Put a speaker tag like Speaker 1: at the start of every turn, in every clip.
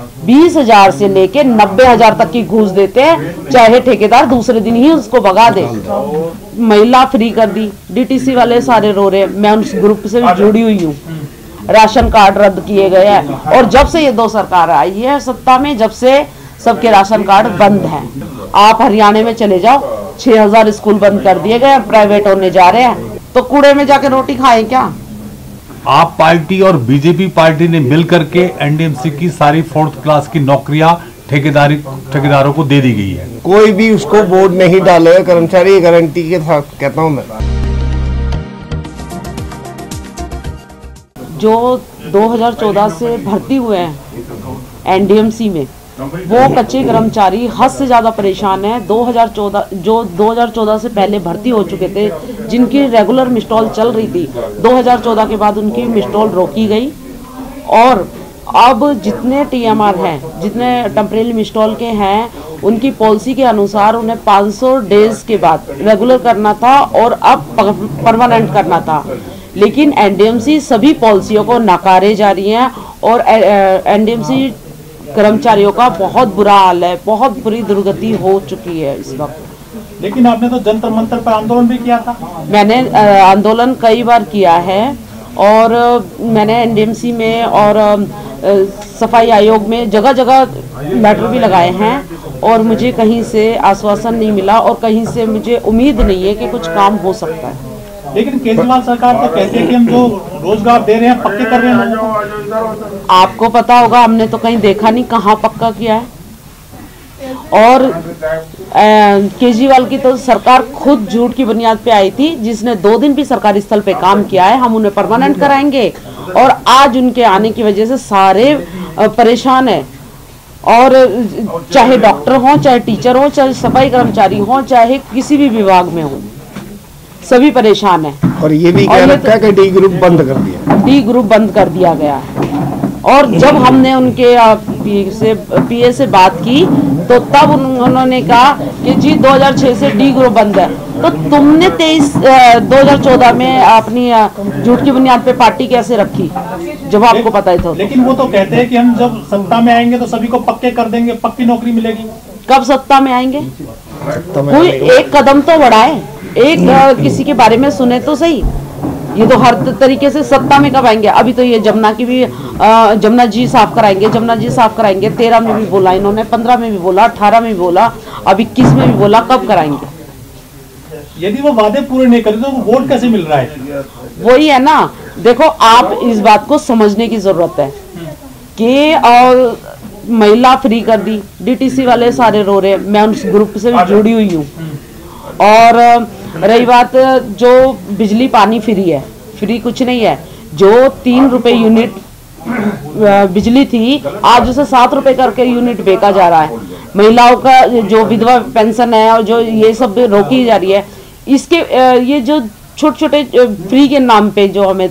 Speaker 1: 20,000 से लेके 90,000 तक की घूस देते हैं, चाहे ठेकेदार दूसरे दिन ही उसको भगा दे। महिला फ्री कर दी, डीटीसी वाले सारे रो रहे हैं, मैं उस ग्रुप से भी जुड़ी हुई हूँ। राशन कार्ड रद्द किए गए हैं, और जब से ये दो सरकार आई है सत्ता में, जब से सबके राशन कार्ड बंद हैं। आप हरियाणा में चले जाओ, 6,000 स्कूल बंद कर दिए गए, प्राइवेट होने जा रहे हैं, तो कूड़े में जाके रोटी खाएं क्या?
Speaker 2: आप पार्टी और बीजेपी पार्टी ने मिलकर के एनडीएमसी की सारी 4th क्लास की नौकरियां ठेकेदारों को दे दी गई है।
Speaker 3: कोई भी उसको वोट नहीं डालेगा कर्मचारी, गारंटी के साथ कहता हूं मैं।
Speaker 1: जो 2014 से भर्ती हुए हैं एनडीएमसी में, वो कच्चे कर्मचारी हद से ज़्यादा परेशान हैं। 2014 से पहले भर्ती हो चुके थे, जिनकी रेगुलर मिस्टॉल चल रही थी, 2014 के बाद उनकी मिस्टॉल रोकी गई, और अब जितने टीएमआर हैं, जितने टेम्परेरी मिस्टॉल के हैं, उनकी पॉलिसी के अनुसार उन्हें 500 डेज के बाद रेगुलर करना था और अब परमानेंट करना था। लेकिन एनडीएमसी सभी पॉलिसियों को नकारे जा रही हैं, और एनडीएमसी कर्मचारियों का बहुत बुरा हाल है, बहुत बुरी दुर्गति हो चुकी है इस वक्त।
Speaker 2: लेकिन आपने तो जंतर मंतर पर आंदोलन भी किया था।
Speaker 1: मैंने आंदोलन कई बार किया है, और मैंने एनडीएमसी में और सफाई आयोग में जगह जगह लेटर भी लगाए हैं, और मुझे कहीं से आश्वासन नहीं मिला, और कहीं से मुझे उम्मीद नहीं है कि कुछ काम हो सकता है।
Speaker 2: लेकिन केजरीवाल सरकार तो कहती है कि हम जो रोजगार दे रहे हैं पक्के कर रहे हैं लोगों को।
Speaker 1: आपको पता होगा, हमने तो कहीं देखा नहीं कहाँ पक्का किया है। और केजरीवाल की तो सरकार खुद झूठ की बुनियाद पे आई थी, जिसने 2 दिन भी सरकारी स्थल पे काम किया है। हम उन्हें परमानेंट कराएंगे, और आज उनके आने की वजह से सारे परेशान है। और चाहे डॉक्टर हो, चाहे टीचर हो, चाहे सफाई कर्मचारी हो, चाहे किसी भी विभाग में हो, सभी परेशान हैं।
Speaker 3: और ये भी कह रखा है कि डी ग्रुप बंद कर दिया,
Speaker 1: डी ग्रुप बंद कर दिया गया है। और जब हमने उनके पीए से बात की, तो तब उन्होंने कहा कि जी 2006 से डी ग्रुप बंद है। तो तुमने 2014 में अपनी झूठ की बुनियाद पे पार्टी कैसे रखी, जब आपको पता ही था?
Speaker 2: लेकिन वो तो कहते हैं कि हम जब सत्ता में आएंगे तो सभी को पक्के कर देंगे, पक्की नौकरी मिलेगी।
Speaker 1: कब सत्ता में आएंगे? कोई एक कदम तो बढ़ाए, एक किसी के बारे में सुने तो सही। ये तो हर तरीके से सत्ता में कब आएंगे? अभी तो ये जमुना की भी जमुना जी साफ कराएंगे, जमुना जी साफ कराएंगे। 13 में भी बोला इन्होंने, 15 में भी बोला, 18 में भी बोला, अब 21 में भी बोला। कब कराएंगे?
Speaker 2: यदि वो वादे पूरे नहीं करते तो वोट कैसे मिल रहा है?
Speaker 1: वही है ना। देखो, आप इस बात को समझने की जरूरत है कि और महिला फ्री कर दी, डीटीसी वाले सारे रो रहे हैं, मैं उस ग्रुप से भी जुड़ी हुई हूँ। और रही बात, जो बिजली पानी फ्री है, फ्री कुछ नहीं है। जो 3 रुपए यूनिट बिजली थी, आज उसे 7 रुपए करके यूनिट बेचा जा रहा है। महिलाओं का जो विधवा पेंशन है, और जो ये सब रोकी जा रही है, इसके ये जो छोटे छोटे फ्री के नाम पे जो हमें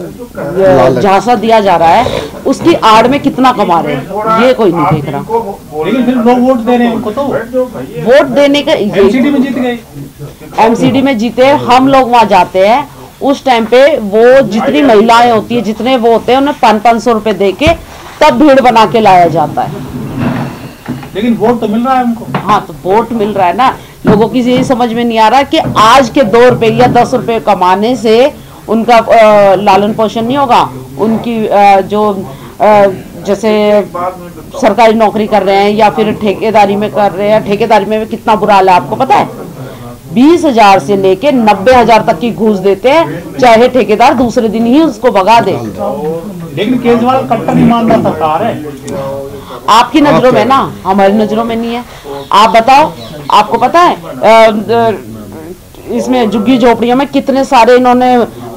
Speaker 1: झांसा दिया जा रहा है, उसकी आड़ में कितना कमा रहे हैं ये कोई नहीं देख रहा।
Speaker 2: लेकिन फिर लोग वोट दे रहे हैं उनको, तो
Speaker 1: वोट देने का
Speaker 2: एमसीडी में जीत गए।
Speaker 1: एमसीडी में जीते, हम लोग वहाँ जाते हैं, उस टाइम पे वो जितनी महिलाएं होती है, जितने वो होते हैं, उन्हें 500-500 रुपए दे के तब भीड़ बना के लाया जाता है।
Speaker 2: लेकिन वोट तो मिल रहा है उनको।
Speaker 1: हाँ, तो वोट मिल रहा है ना। लोगों की यही समझ में नहीं आ रहा कि आज के 2 रुपए या 10 रुपए कमाने से उनका लालन पोषण नहीं होगा। उनकी जो जैसे सरकारी नौकरी कर रहे हैं या फिर ठेकेदारी में कर रहे हैं, ठेकेदारी में कितना बुरा हाल है आपको पता है? 20,000 से लेके 90,000 तक की घूस देते हैं, चाहे ठेकेदार दूसरे दिन ही उसको भगा दे।
Speaker 2: लेकिन केजरीवाल कट्टर ईमानदार सरकार है।
Speaker 1: आपकी नजरों में ना, हमारी नजरों में नहीं है। आप बताओ, आपको पता है इसमें झुग्गी झोपड़ियों में कितने सारे इन्होंने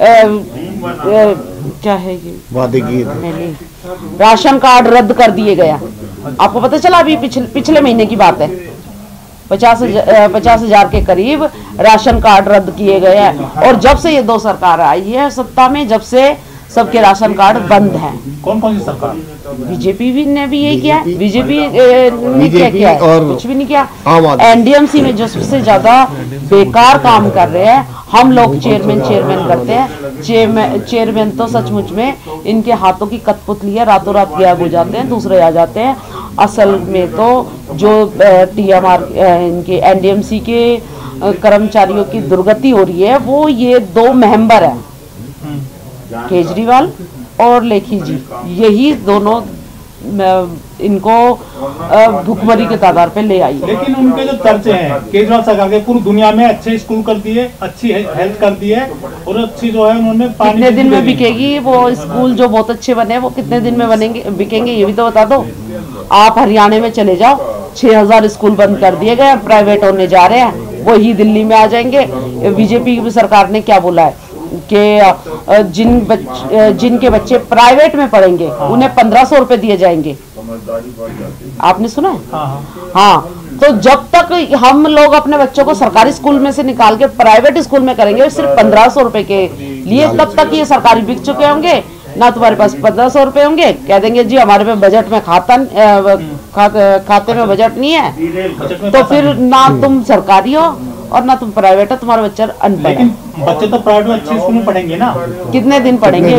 Speaker 1: क्या है ये
Speaker 3: वादे किए
Speaker 1: थे? राशन कार्ड रद्द कर दिए गया। आपको पता चला? अभी पिछले महीने की बात है। 50,000 के करीब राशन कार्ड रद्द किए गए हैं। और जब से ये दो सरकार आई है सत्ता में, जब से सबके राशन कार्ड बंद हैं।
Speaker 4: कौन कौन सी सरकार?
Speaker 1: बीजेपी भी ने भी यही किया है। बीजेपी ने क्या किया है? कुछ भी नहीं किया। एनडीएमसी में जो सबसे ज्यादा बेकार काम कर रहे हैं, हम लोग चेयरमैन करते हैं। चेयरमैन तो सचमुच में इनके हाथों की कठपुतली है, रातों रात गायब हो जाते हैं, दूसरे आ जाते हैं। असल में तो जो टीएमआर इनके एनडीएमसी के कर्मचारियों की दुर्गति हो रही है, वो ये 2 मेंबर है, केजरीवाल और लेखी जी। यही दोनों इनको भुखमरी के तादार पे ले आई।
Speaker 4: लेकिन उनके जो चर्चे हैं केजरीवाल सरकार के, पूरी दुनिया में अच्छे स्कूल कर दिए, अच्छी हेल्थ कर दी है, और अच्छी जो है उन्होंने
Speaker 1: कितने दिन में बिकेगी वो स्कूल जो बहुत अच्छे बने, वो कितने दिन में बिकेंगे ये भी तो बता दो। आप हरियाणा में चले जाओ, 6000 स्कूल बंद कर दिए गए, प्राइवेट होने जा रहे हैं, वही दिल्ली में आ जाएंगे। बीजेपी की सरकार ने क्या बोला है कि जिनके बच्चे प्राइवेट में पढ़ेंगे उन्हें 1500 रुपए दिए जाएंगे। आपने सुना है? हाँ, तो जब तक हम लोग अपने बच्चों को सरकारी स्कूल में से निकाल के प्राइवेट स्कूल में करेंगे सिर्फ 1500 रुपए के लिए, तब तक ये सरकारी बिक चुके होंगे। ना तुम्हारे पास 1500 रुपए होंगे, कह देंगे जी हमारे पे बजट में खाते में बजट नहीं है, तो फिर ना तुम सरकारी हो और ना तुम प्राइवेट हो, तुम्हारा बच्चा अनपढ़ है।
Speaker 4: लेकिन बच्चे तो प्राइवेट में अच्छे स्कूल में पढ़ेंगे ना।
Speaker 1: कितने दिन पढ़ेंगे?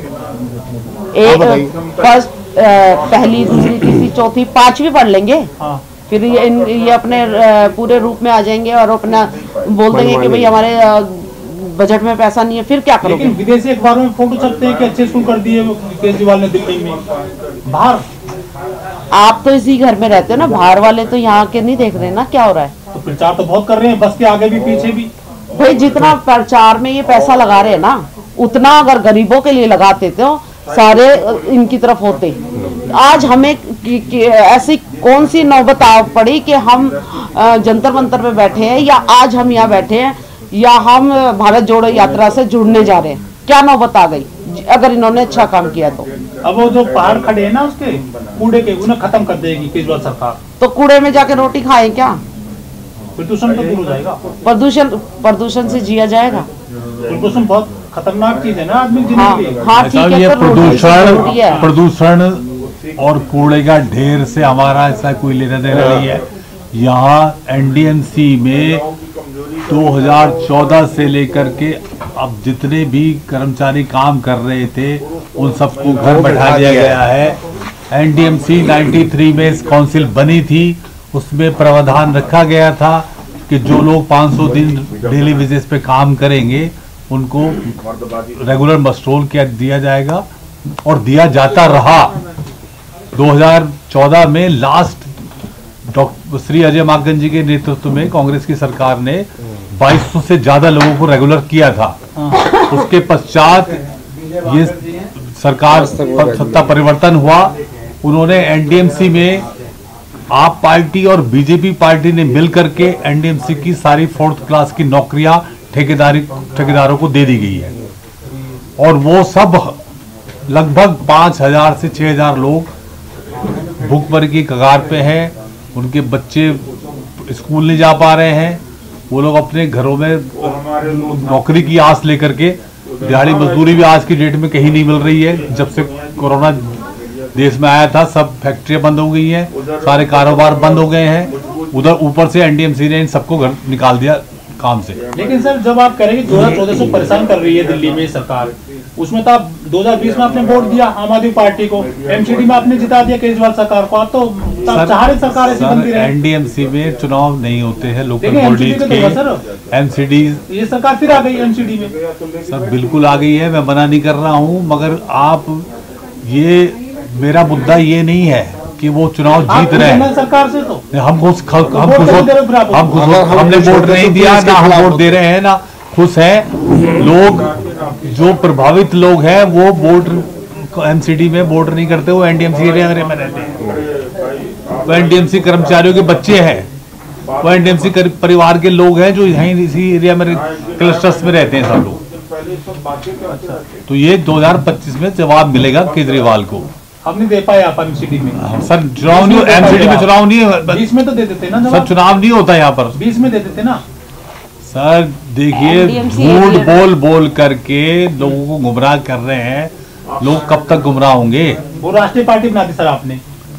Speaker 1: फर्स्ट, पहली, दूसरी, तीसरी, चौथी, 5वीं पढ़ लेंगे। फिर ये अपने पूरे रूप में आ जाएंगे और अपना बोल देंगे कि भाई हमारे बजट में पैसा नहीं है। फिर क्या करोगे?
Speaker 4: लेकिन विदेशी अखबारों में फोटो छपते हैं कि अच्छे स्कूल कर दिए केजरीवाल ने दिल्ली में। बाहर
Speaker 1: आप तो इसी घर में रहते हो ना, बाहर वाले तो यहाँ के नहीं देख रहे ना क्या हो रहा है।
Speaker 4: तो प्रचार तो बहुत कर रहे हैं, बस के आगे भी पीछे भी।
Speaker 1: भाई जितना प्रचार में ये पैसा लगा रहे हैं ना, उतना अगर गरीबों के लिए लगाते तो सारे इनकी तरफ होते। आज हमें ऐसी कौन सी नौबत आ पड़ी कि हम जंतर मंतर पे बैठे हैं, या आज हम यहाँ बैठे हैं, या हम भारत जोड़ो यात्रा से जुड़ने जा रहे हैं? क्या नौबत आ गई अगर इन्होंने अच्छा काम किया तो?
Speaker 4: अब वो जो पहाड़ खड़े हैं ना उसके कूड़े के, उन्हें खत्म कर देगी केजरीवाल सरकार।
Speaker 1: तो कूड़े में जाके रोटी खाएं क्या?
Speaker 4: प्रदूषण तो दूर हो जाएगा।
Speaker 1: प्रदूषण से जिया जाएगा?
Speaker 4: प्रदूषण बहुत खतरनाक चीज है ना आदमी जीने के लिए।
Speaker 1: हाँ ठीक है,
Speaker 2: ये
Speaker 1: तो
Speaker 2: प्रदूषण और कूड़े का ढेर से हमारा ऐसा कोई लेना देना नहीं है। यहाँ एनडीएमसी में 2014 से लेकर के अब जितने भी कर्मचारी काम कर रहे थे उन सबको घर बैठा दिया गया है। एनडीएमसी 93 में इस काउंसिल बनी थी, उसमें प्रावधान रखा गया था कि जो लोग 500 दिन डेली बेसिस पे काम करेंगे उनको रेगुलर मस्ट्रोल किया दिया जाएगा, और दिया जाता रहा। 2014 में लास्ट डॉक्टर श्री अजय माकन जी के नेतृत्व में कांग्रेस की सरकार ने 2200 से ज्यादा लोगों को रेगुलर किया था। उसके पश्चात ये सरकार सत्ता परिवर्तन हुआ, उन्होंने एनडीएमसी में आप पार्टी और बीजेपी पार्टी ने मिलकर के एनडीएमसी की सारी 4th क्लास की नौकरियां ठेकेदारों को दे दी गई है, और वो सब लगभग 5000 से 6000 लोग भुखमरी की कगार पे हैं। उनके बच्चे स्कूल नहीं जा पा रहे हैं, वो लोग अपने घरों में नौकरी की आस लेकर के, दिहाड़ी मजदूरी भी आज की डेट में कहीं नहीं मिल रही है। जब से कोरोना देश में आया था सब फैक्ट्रियां बंद हो गई हैं, सारे कारोबार बंद हो गए हैं। उधर ऊपर से एनडीएमसी ने इन सबको घर निकाल दिया काम से।
Speaker 4: लेकिन सर जब आप कह रहे हैं 2014 से परेशान कर रही है दिल्ली में सरकार, उसमें तो आप 2020 में आपने वोट दिया आम आदमी पार्टी को, एमसीडी में आपने जिता दिया केजरीवाल सरकार को। आप तो चाह रहे सरकार ऐसी बनती रहे।
Speaker 2: एनडीएमसी में चुनाव नहीं होते हैं लोकल बॉडीज के, एमसीडी
Speaker 4: ये सरकार फिर आ गई एमसीडी में।
Speaker 2: सर बिल्कुल आ गई है, मैं मना नहीं कर रहा हूँ, मगर आप ये मेरा मुद्दा ये नहीं है कि वो चुनाव जीत रहे हैं।
Speaker 4: सरकार से तो
Speaker 2: हमने वोट नहीं दिया ना, हम वोट दे रहे हैं ना खुश हैं लोग। जो प्रभावित लोग हैं वो वोट एमसीडी में वोट नहीं करते, वो एनडीएमसी एरिया में रहते हैं। वो एनडीएमसी कर्मचारियों के बच्चे हैं, वो एनडीएमसी परिवार के लोग हैं जो यहीं इसी एरिया में क्लस्टर्स में रहते हैं सब लोग। तो ये 2025 में जवाब मिलेगा केजरीवाल को।
Speaker 4: हम नहीं दे पाए आप एमसीडी में।
Speaker 2: सर चुनाव नहीं, एमसीडी में चुनाव नहीं है,
Speaker 4: 20 में तो दे देते ना
Speaker 2: सर, चुनाव नहीं होता यहाँ पर।
Speaker 4: 20 में दे देते ना
Speaker 2: सर। देखिए झूठ बोल बोल करके लोगों को गुमराह कर रहे हैं। लोग कब तक गुमराह होंगे?
Speaker 4: वो राष्ट्रीय पार्टी बना दी सर आपने।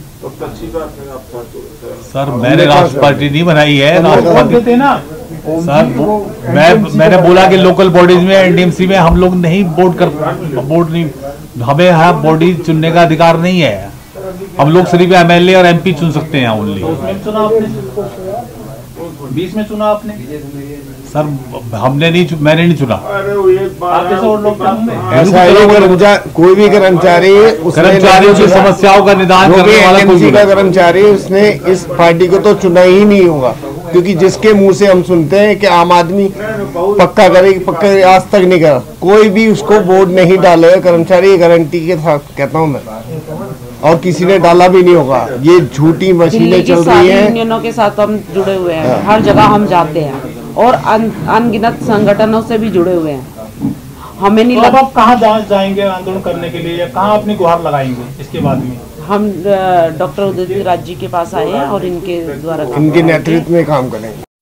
Speaker 2: सर मैंने राष्ट्र पार्टी नहीं बनाई है, राष्ट्र पार्टी
Speaker 4: देते ना
Speaker 2: सर मैंने बोला कि लोकल बॉडीज में एनडीएमसी में हम लोग नहीं वोट नहीं, हमें यहाँ बॉडी चुनने का अधिकार नहीं है। हम लोग सिर्फ एमएलए और एमपी चुन सकते हैं ओनली।
Speaker 4: उसमें चुना आपने, 20 में चुना आपने
Speaker 2: सर, हमने नहीं, मैंने नहीं चुना।
Speaker 4: आप जैसे और लोग चाहेंगे
Speaker 3: ऐसा है कोई भी कर्मचारी
Speaker 2: कर्मचारियों की समस्याओं का निदान करने वाला कोई
Speaker 3: का कर्मचारी उसने इस पार्टी को तो चुना ही नहीं होगा, क्योंकि जिसके मुंह से हम सुनते हैं कि आम आदमी पक्का करेगी, पक्का आज तक नहीं करा, कोई भी उसको वोट नहीं डालेगा कर्मचारी, गारंटी के साथ कहता हूँ मैं, और किसी ने डाला भी नहीं होगा। ये झूठी मशीनें चल रही हैं।
Speaker 1: यूनियनों के साथ हम जुड़े हुए हैं, हर जगह हम जाते हैं और अनगिनत संगठनों से भी जुड़े हुए हैं। हमें नहीं
Speaker 4: लगता आप कहाँ जाएंगे आंदोलन करने के लिए, या कहाँ अपनी गुहार लगाएंगे इसके बाद में?
Speaker 1: हम डॉक्टर उदयराज जी के पास आए हैं और इनके द्वारा
Speaker 3: इनके नेतृत्व में काम करेंगे।